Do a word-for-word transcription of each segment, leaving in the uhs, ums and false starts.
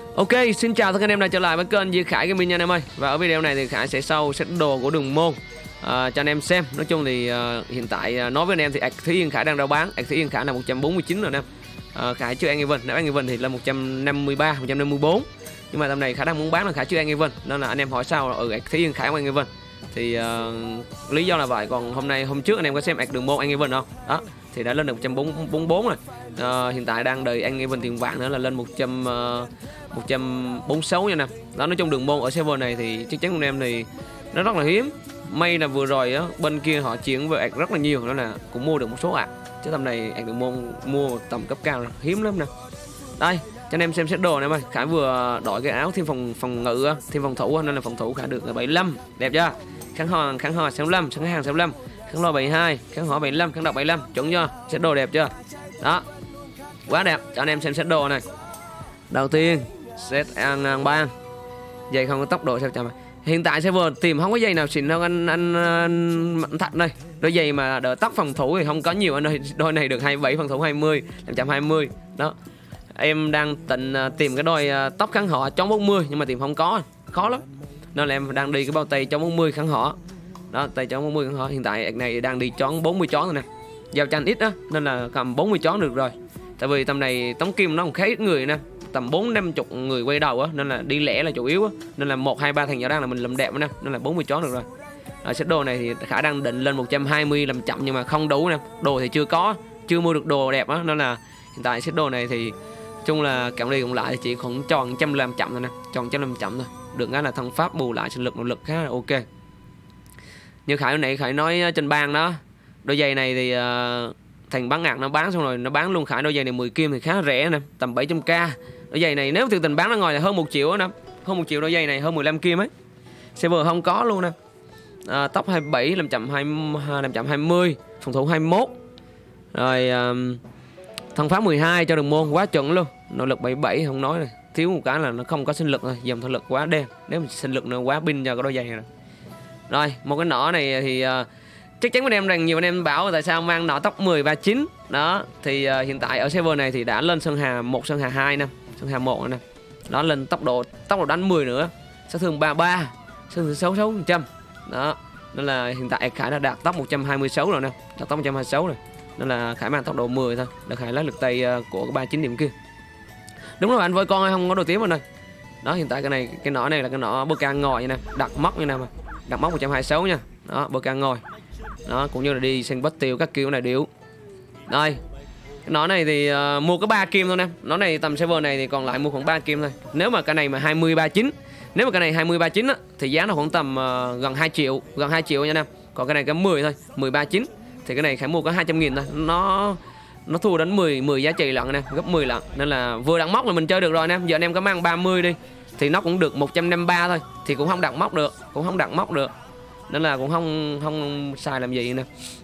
Ok, xin chào tất cả anh em đã trở lại với kênh Duy Khải Gaming nha anh em ơi. Và ở video này thì Khải sẽ show set đồ của Đường Môn à, cho anh em xem. Nói chung thì uh, hiện tại uh, nói với anh em thì ạc Thúy Yên Khải đang rao bán. Ạc Thúy Yên Khải là một trăm bốn mươi chín rồi anh em. uh, Khải chưa ăn event, nếu ăn event thì là một trăm năm mươi ba, một trăm năm mươi tư. Nhưng mà tầm này Khải đang muốn bán là Khải chưa ăn event, nên là anh em hỏi sao ở ừ, ạc Thúy Yên Khải ăn event. Thì uh, lý do là vậy. Còn hôm nay hôm trước anh em có xem ạc Đường Môn ăn event không? Đó, thì đã lên được một trăm bốn mươi tư rồi. Uh, hiện tại đang đợi ăn event tiền vàng nữa là lên một trăm uh, một trăm bốn mươi sáu nha nè. Đó, nói chung Đường Môn ở server này thì chắc chắn anh em thì nó rất là hiếm. May là vừa rồi á bên kia họ chuyển về ạc rất là nhiều, đó là cũng mua được một số ạc. Chứ tầm này ạc Đường Môn mua tầm cấp cao là hiếm lắm nè. Đây, cho anh em xem set đồ này em ơi. Khải vừa đổi cái áo thêm phòng phòng ngự, thêm phòng thủ nên là phòng thủ Khải được bảy mươi lăm, đẹp chưa? Kháng ho kháng ho sáu mươi lăm, kháng hàng sáu mươi lăm, kháng lo bảy mươi hai, kháng hỏa bảy mươi lăm, kháng độc bảy mươi lăm, chuẩn chưa? Set đồ đẹp chưa? Đó. Quá đẹp, cho anh em xem set đồ này. Đầu tiên set an ban giày không có tốc độ sao chậm. Hiện tại server tìm không có giày nào xịn hơn anh anh, anh Mạnh Thạch đây. Đôi giày mà đỡ tóc phòng thủ thì không có nhiều anh ơi. Đôi này được hai mươi bảy, phòng thủ hai mươi, năm trăm hai mươi. Đó. Em đang định tìm cái đôi tóc kháng họ chống bốn mươi nhưng mà tìm không có, khó lắm. Nên là em đang đi cái bao tay chống bốn mươi kháng họ. Đó, tay chống bốn mươi kháng họ. Hiện tại này đang đi chón bốn mươi chón rồi nè. Giao tranh ít á nên là cầm bốn mươi chón được rồi. Tại vì tầm này tống kim nó cũng khá ít người nè, tầm bốn năm chục người quay đầu á, nên là đi lẻ là chủ yếu á, nên là một hai ba thằng nhỏ đang là mình làm đẹp nè, nên là bốn mươi chón được rồi. Ở set đồ này thì Khả đang định lên một trăm hai mươi làm chậm nhưng mà không đủ nè, đồ thì chưa có, chưa mua được đồ đẹp á, nên là hiện tại set đồ này thì chung là cộng đi cộng lại thì chỉ khoảng tròn trăm làm chậm thôi nè, tròn trăm làm chậm thôi. Được cái là thân pháp bù lại sinh lực nội lực khá là ok. Như Khải nãy Khải nói trên bang đó, đôi giày này thì uh, thằng bán ngạc nó bán xong rồi nó bán luôn Khải đôi giày này mười kim thì khá rẻ nè, tầm bảy trăm k. Đôi giày này nếu thực tình bán ra ngoài là hơn một triệu nè, hơn một triệu đôi giày này, hơn mười lăm kim ấy. Server không có luôn nè. À, tóc hai mươi bảy, năm trăm hai mươi, phòng thủ hai mươi mốt. Rồi um, thân pháp mười hai cho Đường Môn quá chuẩn luôn. Nội lực bảy mươi bảy không nói này, thiếu một cái là nó không có sinh lực rồi, dòng thân lực quá đen. Nếu mà sinh lực nó quá pin cho cái đôi giày này. Rồi, một cái nỏ này thì uh, chắc chắn anh em rằng nhiều anh em bảo tại sao mang nỏ tóc mười ba chín. Đó, thì uh, hiện tại ở server này thì đã lên Sơn Hà một, Sơn Hà hai nè, Sơn Hà một nè. Đó, lên tốc độ tốc độ đánh mười nữa. Sát thương ba mươi ba, sát thương sáu mươi sáu phần trăm. Đó, nên là hiện tại Khải đã đạt tốc một trăm hai mươi sáu rồi nè, đạt tốc một trăm hai mươi sáu rồi. Nên là Khải mang tốc độ mười thôi, để Khải lấy lực tay uh, của cái ba mươi chín điểm kia. Đúng rồi anh, với con không có đồ tím rồi này. Đó, hiện tại cái này cái nỏ này là cái nỏ bơ ca ngồi như nè, đặt móc như nè mà. Đặt móc một trăm hai mươi sáu nha. Đó, bơ ca ngồi. Đó, cũng như là đi sang bắt tiêu các kiểu này điệu. Đây. Cái nỏ này thì uh, mua có ba kim thôi nè. Nó này tầm server này thì còn lại mua khoảng ba kim thôi. Nếu mà cái này mà hai mươi ba chín, nếu mà cái này hai mươi ba chín á thì giá nó khoảng tầm uh, gần hai triệu, gần hai triệu nha em. Còn cái này cái mười thôi, mười ba chín thì cái này Khải mua có hai trăm nghìn thôi. Nó nó thua đến mười mười giá trị lận nè, gấp mười lận. Nên là vừa đặt móc là mình chơi được rồi nè. Giờ anh em có mang ba mươi đi thì nó cũng được một trăm năm mươi ba thôi, thì cũng không đặt móc được, cũng không đặt móc được. Nên là cũng không không xài làm gì nè.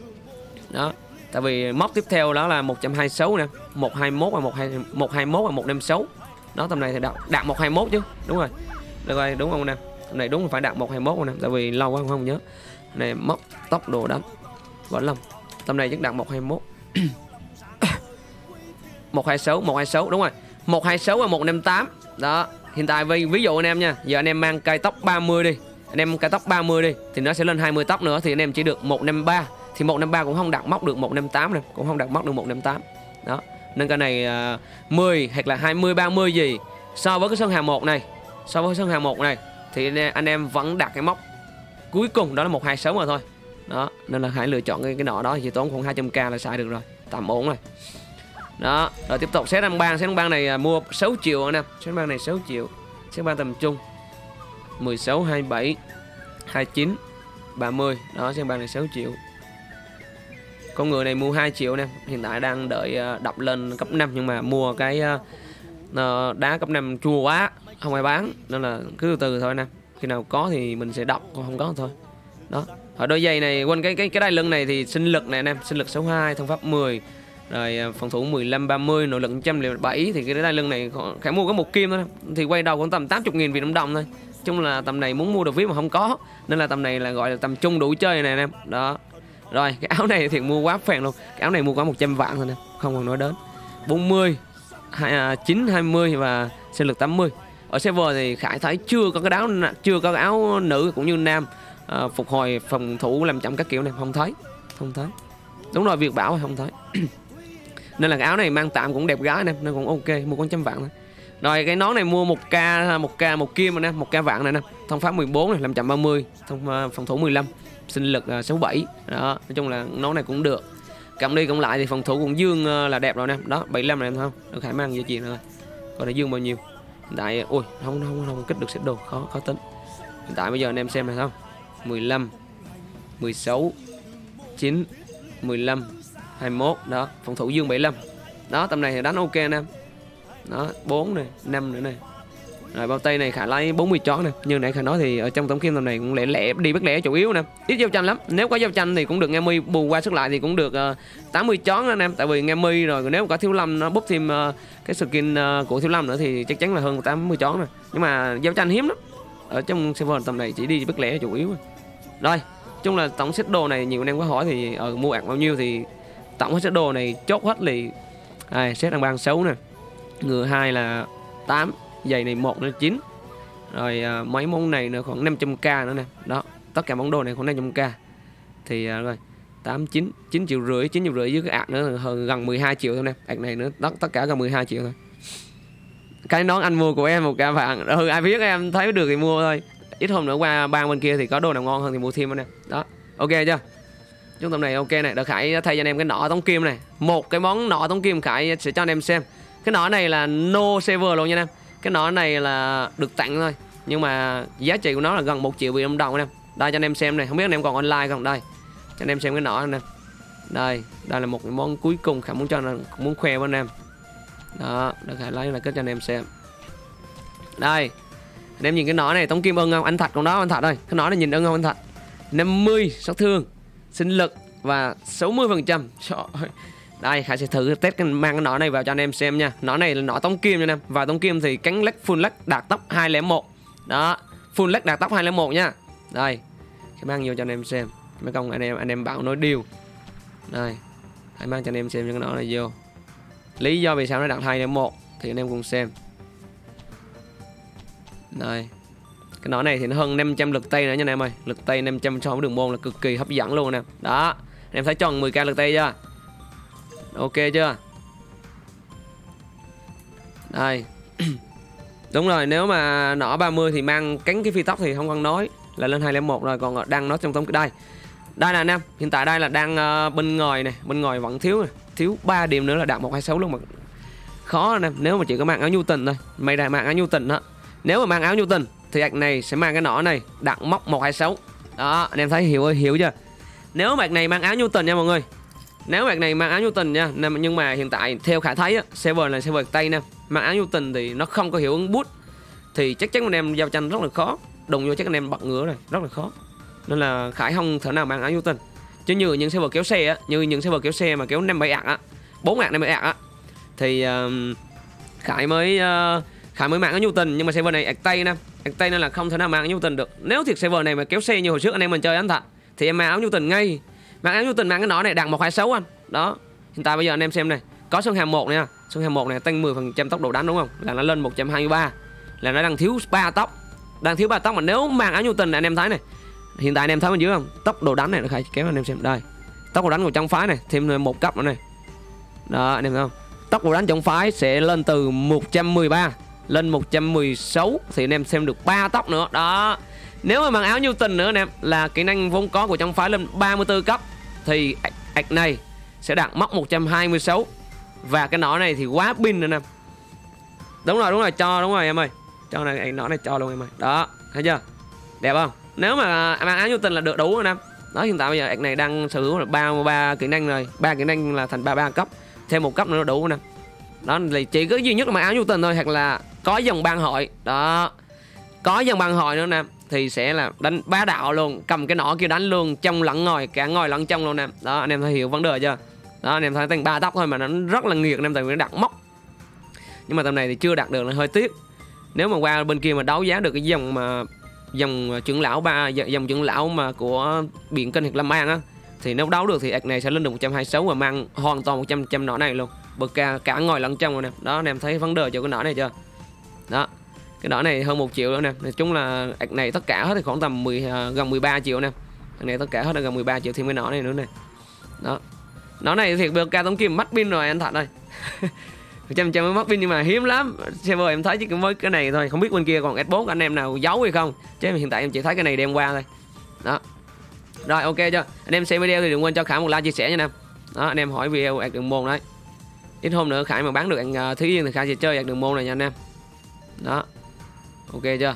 Đó, tại vì móc tiếp theo đó là một trăm hai mươi sáu nè, một trăm hai mươi mốt và một trăm hai mươi mốt và một trăm năm mươi sáu. Đó, tầm này thì đạt, đạt một trăm hai mươi mốt chứ. Đúng rồi. Được rồi, đúng không nè. Tầm này đúng là phải đạt một trăm hai mươi mốt nè, tại vì lâu quá không nhớ. Này móc tốc độ đánh Võ Lâm. Tầm này chắc đạt một trăm hai mươi mốt. một trăm hai mươi sáu, một trăm hai mươi sáu đúng rồi. một trăm hai mươi sáu và một trăm năm mươi tám. Đó, hiện tại ví, ví dụ anh em nha, giờ anh em mang cây tóc ba mươi đi, anh em cây tóc ba mươi đi thì nó sẽ lên hai mươi tóc nữa thì anh em chỉ được một trăm năm mươi ba, thì một trăm năm mươi ba cũng không đặt móc được một trăm năm mươi tám này, cũng không đặt móc được một trăm năm mươi tám. Đó, nên cái này uh, mười hoặc là hai mươi ba mươi gì so với cái Sơn Hà một này, so với Sơn Hà một này thì anh em vẫn đặt cái móc cuối cùng đó là một trăm hai mươi sáu mà thôi. Đó, nên là hãy lựa chọn cái cái nọ đó, chỉ tốn khoảng hai trăm k là xài được rồi, tầm ổn rồi. Đó, rồi tiếp tục set ăn ban, set ăn ban này mua sáu triệu anh em, set ăn ban này sáu triệu, set ăn ban tầm trung mười sáu, hai mươi bảy, hai mươi chín, ba mươi. Đó, set ăn ban này sáu triệu. Con người này mua hai triệu nè, hiện tại đang đợi đập lên cấp năm nhưng mà mua cái uh, đá cấp năm chua quá, không ai bán nên là cứ từ từ thôi nè. Khi nào có thì mình sẽ đọc, còn không có thôi. Đó. Ở đôi giày này quên cái cái cái đai lưng này thì sinh lực này anh em, sinh lực sáu mươi hai, thân pháp mười. Rồi phòng thủ mười lăm, ba mươi, nội lực một trăm lẻ bảy thì cái đai lưng này Khải mua có một kim thôi thì quay đầu cũng tầm tám mươi nghìn Việt Nam đồng thôi. Chung là tầm này muốn mua được vip mà không có, nên là tầm này là gọi là tầm trung đủ chơi này anh em. Đó. Rồi, cái áo này thì mua quá phèn luôn. Cái áo này mua có một trăm vạn thôi nè, không còn nói đến. bốn mươi, chín, hai mươi và sinh lực tám mươi. ở server thì Khải thấy chưa có cái áo chưa có cái áo nữ cũng như nam à, phục hồi phòng thủ làm chậm các kiểu này, không thấy không thấy đúng rồi, Việt Bảo không thấy. Nên là cái áo này mang tạm cũng đẹp gái nè, nó cũng ok, mua con trăm vạn thôi. Rồi cái nón này mua một k một k một kim rồi nè, một k vạn này nè, thông pháp mười bốn này, làm chậm ba mươi, thông phòng thủ mười lăm, sinh lực sáu mươi bảy. Đó, nói chung là nón này cũng được. Cộng đi cộng lại thì phòng thủ cũng dương là đẹp rồi nè. Đó, bảy mươi lăm này em thấy không? Được Khải mang về chuyện rồi. Còn để dương bao nhiêu? Hiện tại ui, không không không kích được set đồ, khó khó tính. Hiện tại bây giờ anh em xem này không? mười lăm, mười sáu, chín, mười lăm, hai mươi mốt, đó, phòng thủ dương bảy mươi lăm. Đó, tầm này thì đánh ok nè. Đó, bốn này, năm nữa này. Rồi bao tay này Khải lấy bốn mươi chón nè. Như nãy Khải nói thì ở trong tổng kim tầm này cũng lẻ lẻ đi bất lẻ chủ yếu nè. Ít giao tranh lắm. Nếu có giao tranh thì cũng được nghe mi bù qua sức lại thì cũng được uh, tám mươi chón anh em. Tại vì nghe mi rồi nếu có Thiếu Lâm nó búp thêm uh, cái skin uh, của Thiếu Lâm nữa thì chắc chắn là hơn tám mươi chón nè. Nhưng mà giao tranh hiếm lắm. Ở trong server tầm này chỉ đi bất lẻ chủ yếu. Rồi, chung là tổng set đồ này nhiều anh em có hỏi thì ở uh, mua ạc bao nhiêu thì tổng set đồ này chốt hết thì à, set đang ban sáu nè. Ngựa hai là tám, giày này một đến chín. Rồi à, mấy món này nữa khoảng năm trăm k nữa nè. Đó, tất cả món đồ này khoảng năm trăm k. Thì à, rồi tám chín, chín triệu rưỡi, chín triệu rưỡi với cái ạc nữa hơn gần mười hai triệu thôi nè. Ạc này nữa tất tất cả gần mười hai triệu thôi. Cái nón anh mua của em một k vàng. Ừ, ai biết em thấy được thì mua thôi. Ít hôm nữa qua bang bên kia thì có đồ nào ngon hơn thì mua thêm nữa nè. Đó, ok chưa? Trung tâm này ok này, đợt Khải thay cho anh em cái nọ tống kim này. Một cái món nọ tống kim Khải sẽ cho anh em xem. Cái nọ này là no server luôn nha em. Cái nọ này là được tặng thôi. Nhưng mà giá trị của nó là gần một triệu Việt Nam đồng em. Đây cho anh em xem này, không biết anh em còn online không. Đây, cho anh em xem cái nọ này. Đây, đây là một cái món cuối cùng Khải muốn cho anh, muốn khoe với anh em. Đó, đợt Khải lấy là kết cho anh em xem. Đây, anh em nhìn cái nọ này tống kim ưng không? Anh Thạch con đó anh Thạch ơi. Cái nọ này nhìn ưng không anh Thạch? năm mươi sát thương, sinh lực và sáu mươi phần trăm. Trời ơi. Đây Khải sẽ thử test cái mang cái nỏ này vào cho anh em xem nha. Nỏ này là nỏ tống kim nha anh em. Và tống kim thì cánh lách full lách đạt tốc hai không một. Đó, full lách đạt tốc hai không một nha. Đây, Khải mang vô cho anh em xem. Mấy công anh em anh em bảo nói điều. Đây, Khải mang cho anh em xem cái nỏ này vô. Lý do vì sao nó đạt hai không một thì anh em cùng xem. Đây, cái nỏ này thì nó hơn năm trăm lực tay nữa nha anh em ơi. Lực tay năm trăm so với đường môn là cực kỳ hấp dẫn luôn nè. Đó, anh em thấy tròn mười k lực tay chưa? Ok chưa? Đây. Đúng rồi, nếu mà nỏ ba mươi thì mang cánh cái phi tốc thì không cần nói, là lên hai không một rồi. Còn đang nói trong tống đây. Đây là anh em, hiện tại đây là đang uh, bên ngoài này, bên ngoài vẫn thiếu này, thiếu ba điểm nữa là đạt một hai sáu luôn mà. Khó anh em, nếu mà chỉ có mang áo Newton thôi. Mày đã mang áo Newton đó. Nếu mà mang áo Newton thì ạc này sẽ mang cái nỏ này đạt mốc một hai sáu. Đó, anh em thấy hiểu ơi, hiểu chưa? Nếu mà ạc này mang áo Newton nha mọi người. Nếu bạn này mang áo Newton nha, nhưng mà hiện tại theo Khải thấy á, server là server Tây nè, mang áo Newton thì nó không có hiệu ứng boost thì chắc chắn anh em giao tranh rất là khó, đụng vô chắc anh em bật ngửa này rất là khó. Nên là Khải không thể nào mang áo Newton. Chứ như những server kéo xe á, như những server kéo xe mà kéo năm bảy ạc á, bốn ạc năm bảy ạc á thì uh, Khải mới uh, Khải mới mang áo Newton, nhưng mà server này ạc Tây nè, ạc Tây nên là không thể nào mang áo Newton được. Nếu thiệt server này mà kéo xe như hồi trước anh em mình chơi anh Thật thì em mang áo Newton ngay. Mang áo Newton mang cái nỏ này đạt một hai sáu anh. Đó. Hiện tại bây giờ anh em xem này, có Sơn Hàm một nha. Sơn Hàm một này tăng mười phần trăm tốc độ đánh đúng không? Là nó lên một trăm hai mươi ba. Là nó đang thiếu ba tốc. Đang thiếu ba tốc mà nếu mang áo Newton này anh em thấy này. Hiện tại anh em thấy bên dưới không? Tốc độ đánh này nó Khải kéo anh em xem đây. Tốc độ đánh của trong phái này thêm một cấp nữa này. Đó anh em thấy không? Tốc độ đánh trong phái sẽ lên từ một trăm mười ba lên một trăm mười sáu thì anh em xem được ba tốc nữa. Đó. Nếu mà mang áo Newton nữa anh em là kỹ năng vốn có của trong phái lên ba mươi tư cấp thì ạc này sẽ đạt mốc một trăm hai mươi sáu. Và cái nỏ này thì quá pin anh em. Đúng rồi, đúng rồi, cho đúng rồi em ơi. Cho này nỏ này cho luôn em ơi. Đó, thấy chưa? Đẹp không? Nếu mà mang áo Newton là được đủ anh em. Đó, hiện tại bây giờ ạc này đang sở hữu là ba mươi ba kỹ năng rồi, ba kỹ năng là thành ba mươi ba cấp. Thêm một cấp nữa đủ anh em. Đó là chỉ có duy nhất là mang áo Newton thôi, hoặc là có dòng ban hội. Đó. Có dòng ban hội nữa nè thì sẽ là đánh bá đạo luôn, cầm cái nỏ kia đánh luôn, trong lẫn ngồi, cả ngồi lẫn trong luôn nè. Đó anh em thấy hiểu vấn đề chưa? Đó anh em thấy thành ba tóc thôi mà nó rất là nghiệt anh em, tại vì nó đặt mốc. Nhưng mà tầm này thì chưa đạt được là hơi tiếc. Nếu mà qua bên kia mà đấu giá được cái dòng mà dòng trưởng lão ba dòng trưởng lão mà của biển kênh hoặc Lâm An á thì nếu đấu được thì ạc này sẽ lên được một trăm hai mươi sáu và mang hoàn toàn một trăm trăm nỏ này luôn. Bực cả, cả ngồi lẫn trong rồi nè. Đó anh em thấy vấn đề cho cái nỏ này chưa? Đó. Cái đỏ này hơn một triệu nữa nè. Nói chung là ạc này tất cả hết thì khoảng tầm mười uh, gần mười ba triệu nè. Ạc này tất cả hết là gần mười ba triệu thêm cái nỏ này nữa này. Đó. Nỏ này thiệt bê ca tống kim mất pin rồi anh Thạnh ơi. Trăm trăm mới mất pin nhưng mà hiếm lắm. Server em thấy chỉ mới cái này thôi, không biết bên kia còn S bốn anh em nào giấu hay không. Chứ hiện tại em chỉ thấy cái này đem qua thôi. Đó. Rồi ok chưa? Anh em xem video thì đừng quên cho Khải một like chia sẻ nha anh em. Đó, anh em hỏi video ạc đường môn đấy. Ít hôm nữa Khải mà bán được ạc Thúy Yên thì Khải sẽ chơi ạc đường môn này nha anh em. Đó. Ok chưa?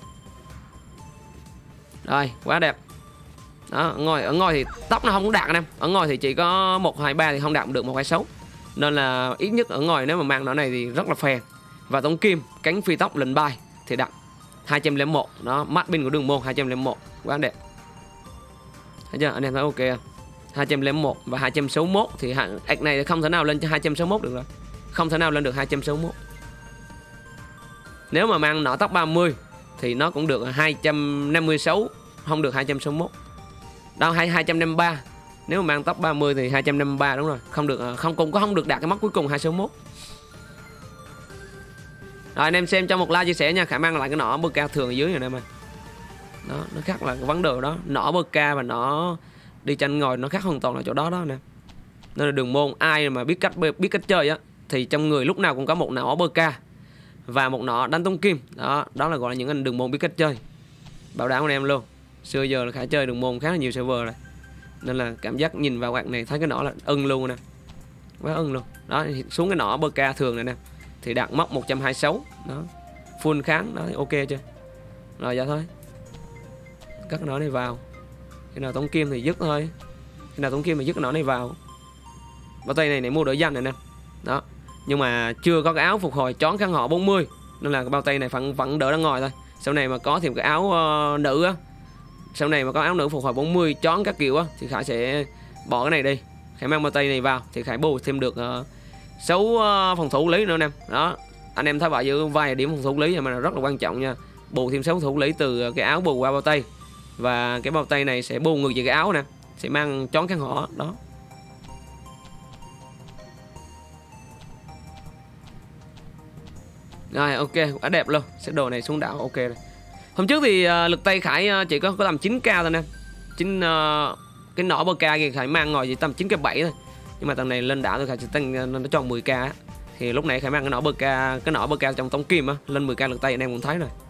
Rồi, quá đẹp. Đó, ở ngôi ở ngôi thì tóc nó không có đạt anh em. Ở ngôi thì chỉ có một hai ba thì không đạt được một hai sáu. Nên là ít nhất ở ngôi nếu mà mang nó này thì rất là phèn. Và tống kim, cánh phi tóc lệnh bài thì đặt hai trăm lẻ một. Đó, mắt pin của đường môn hai trăm lẻ một. Quá đẹp. Thấy chưa? Anh em thấy ok không? hai trăm lẻ một và hai trăm sáu mươi mốt thì ạc này không thể nào lên cho hai trăm sáu mươi mốt được rồi. Không thể nào lên được hai trăm sáu mươi mốt. Nếu mà mang nỏ tóc ba mươi thì nó cũng được hai trăm năm mươi sáu, không được hai trăm sáu mươi mốt. Đâu hai trăm năm mươi ba. Nếu mà mang tóc ba mươi thì hai trăm năm mươi ba đúng rồi, không được không cũng có không được đạt cái mốc cuối cùng hai trăm sáu mươi mốt. Rồi anh em xem cho một like chia sẻ nha, Khải mang lại cái nỏ bơ ca thường ở dưới này em ơi. Đó, nó khác là cái vấn đề đó, nỏ bơ ca và nỏ đi tranh ngồi nó khác hoàn toàn là chỗ đó đó nè. Nên là đường môn ai mà biết cách biết cách chơi á thì trong người lúc nào cũng có một nỏ bơ ca và một nỏ đánh tống kim. Đó, đó là gọi là những anh đường môn biết cách chơi. Bảo đảm anh em luôn. Xưa giờ là Khải chơi đường môn khá là nhiều server rồi. Nên là cảm giác nhìn vào quạt này thấy cái nỏ là ưng luôn nè. Quá ưng luôn. Đó, xuống cái nỏ bơ ca thường này nè thì đạt mốc một trăm hai mươi sáu. Đó. Full kháng, đó ok chưa? Rồi dạ thôi. Cắt cái nỏ này vào. Khi nào tống kim thì dứt thôi. Khi nào tống kim thì dứt cái nỏ này vào. Bao tay này này mua đổi danh này nè. Đó. Nhưng mà chưa có cái áo phục hồi chón kháng họ bốn mươi. Nên là cái bao tay này vẫn, vẫn đỡ ra ngoài thôi. Sau này mà có thêm cái áo uh, nữ á. Sau này mà có áo nữ phục hồi bốn mươi chón các kiểu á thì Khải sẽ bỏ cái này đi. Khải mang bao tay này vào thì Khải bù thêm được uh, sáu uh, phòng thủ lý nữa nè. Đó. Anh em thấy vậy giữ vài điểm phòng thủ lý mà rất là quan trọng nha. Bù thêm sáu phòng thủ lý từ cái áo bù qua bao tay. Và cái bao tay này sẽ bù ngược về cái áo nè. Sẽ mang chón kháng họ. Đó. Rồi ok, quá đẹp luôn. Set đồ này xuống đảo ok rồi. Hôm trước thì uh, lực tay Khải uh, chỉ có có tầm chín k thôi nè. chín uh, cái nỏ bơ ca kia Khải mang ngồi chỉ tầm chín k bảy thôi. Nhưng mà tầm này lên đảo thì Khải chỉ tăng nó tròn mười k á. Thì lúc này Khải mang cái nỏ bơ ca, cái nỏ bơ ca trong tống kim á, lên mười k lực tay anh em cũng thấy rồi.